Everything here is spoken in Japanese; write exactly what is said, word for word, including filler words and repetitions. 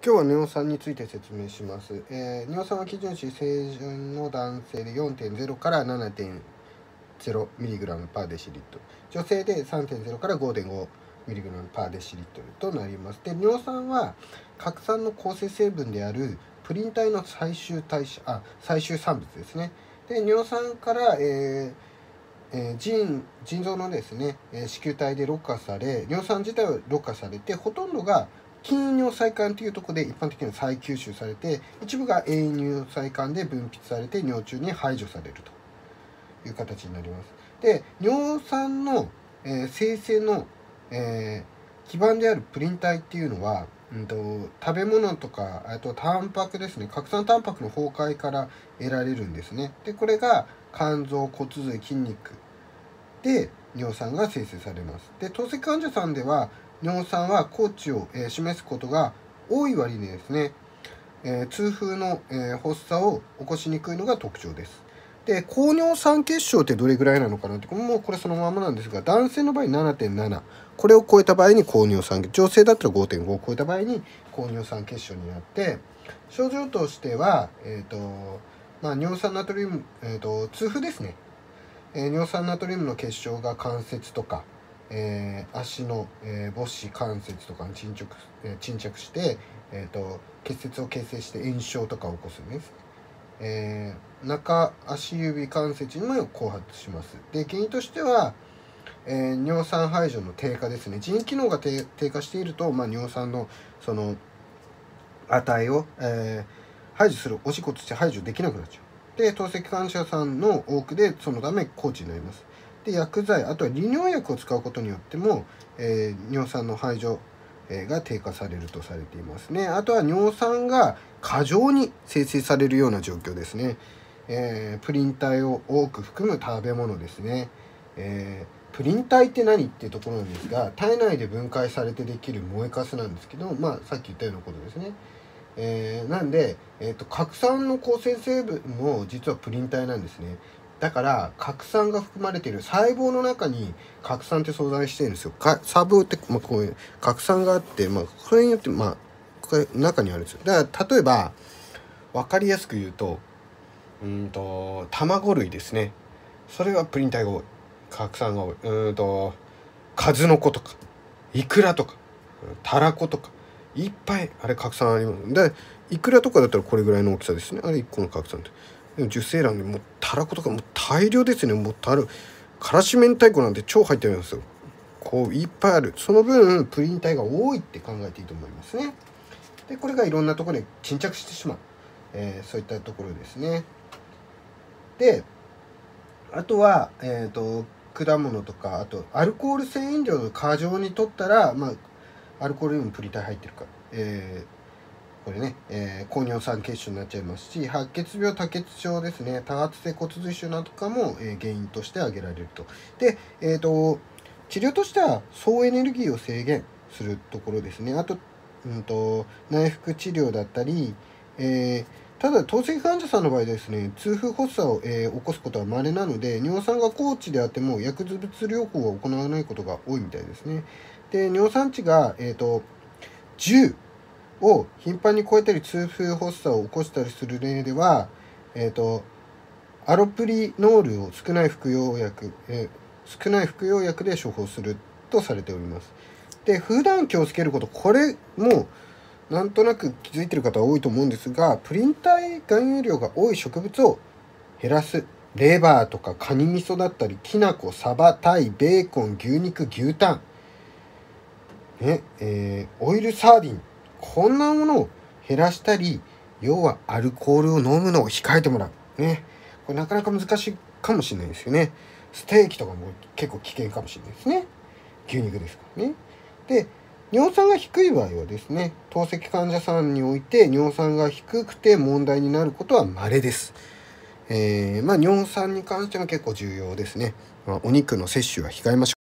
今日は尿酸について説明します。えー、尿酸は基準値正常の男性で よんてんゼロ から ななてんゼロミリグラム パーデシリットル、女性で さんてんゼロ から ごてんごミリグラム パーデシリットルとなります。で、尿酸は核酸の構成成分であるプリン体の最終代謝あ最終産物ですね。で、尿酸から、えーえー、腎腎臓のですね、えー、子宮体でろ過され、尿酸自体はろ過されて、ほとんどが筋尿細管というところで一般的には再吸収されて、一部が遠尿細管で分泌されて尿中に排除されるという形になります。で、尿酸の、えー、生成の、えー、基盤であるプリン体っていうのは、うんと、食べ物とか、あとタンパクですね、核酸タンパクの崩壊から得られるんですね。で、これが肝臓、骨髄、筋肉で尿酸が生成されます。で、透析患者さんでは尿酸は高値を、えー、示すことが多い割にですね、えー、痛風の、えー、発作を起こしにくいのが特徴です。で、高尿酸血症ってどれぐらいなのかなって、もうこれそのままなんですが、男性の場合 ななてんなな、これを超えた場合に高尿酸血、女性だったら ごてんご を超えた場合に高尿酸血症になって、症状としては、えーとまあ、尿酸ナトリウム、えーと、痛風ですね。えー、尿酸ナトリウムの結晶が関節とか、えー、足の、えー、母子関節とかに沈着、えー、沈着して、えーと、結節を形成して炎症とかを起こすんです。えー、中足指関節にも後発します。で、原因としては、えー、尿酸排除の低下ですね。腎機能が低下していると、まあ、尿酸のその値を、えー、排除するおしっことして排除できなくなっちゃう。で、透析患者さんの多くでそのため高値になります。で、薬剤、あとは利尿薬を使うことによっても、えー、尿酸の排除が低下されるとされていますね。あとは尿酸が過剰に生成されるような状況ですね。えー、プリン体を多く含む食べ物ですね。えー、プリン体って何っていうところなんですが、体内で分解されてできる燃えかすなんですけど、まあさっき言ったようなことですね。えー、なんで、えーと、核酸の構成成分も実はプリン体なんですね。だから核酸が含まれている細胞の中に核酸って存在してるんですよ。細胞って、まあ、こういう核酸があって、まあ、それによってまあこれ中にあるんですよ。だから例えば分かりやすく言うと、うんと卵類ですね。それはプリン体が多い。核酸が多い。うんと数の子とかイクラとかタラコとかいっぱいあれ核酸あります。で、イクラとかだったらこれぐらいの大きさですね。あれいっこの核酸って。でも受精卵でもうタラコとかもう大量ですね。もうたるからし明太子なんて超入ってるんですよ。こういっぱいある。その分プリン体が多いって考えていいと思いますね。で、これがいろんなところで沈着してしまう、えー、そういったところですね。で、あとはえっと果物とか、あとアルコール性飲料の過剰に取ったら、まあアルコールにもプリン体入ってるから、えー、これね、えー、高尿酸血症になっちゃいますし、白血病、多血症ですね、多発性骨髄腫なんかも、えー、原因として挙げられると。で、えーと、治療としては総エネルギーを制限するところですね。あと、うんと、内服治療だったり、えーただ、透析患者さんの場合ですね、痛風発作を、えー、起こすことは稀なので、尿酸が高値であっても薬物療法は行わないことが多いみたいですね。で、尿酸値が、えーと、じゅうを頻繁に超えたり、痛風発作を起こしたりする例では、えーと、アロプリノールを少ない服用薬、えー、少ない服用薬で処方するとされております。で、普段気をつけること、これも、なんとなく気づいてる方は多いと思うんですが、プリン体含有量が多い植物を減らす。レバーとかカニ味噌だったり、きな粉、サバ、タイ、ベーコン、牛肉、牛タン、ねえー、オイルサーディン、こんなものを減らしたり、要はアルコールを飲むのを控えてもらう。ね。これなかなか難しいかもしれないですよね。ステーキとかも結構危険かもしれないですね。牛肉ですからね。で、尿酸が低い場合はですね、透析患者さんにおいて尿酸が低くて問題になることは稀です。えー、まあ尿酸に関しては結構重要ですね。まあ、お肉の摂取は控えましょう。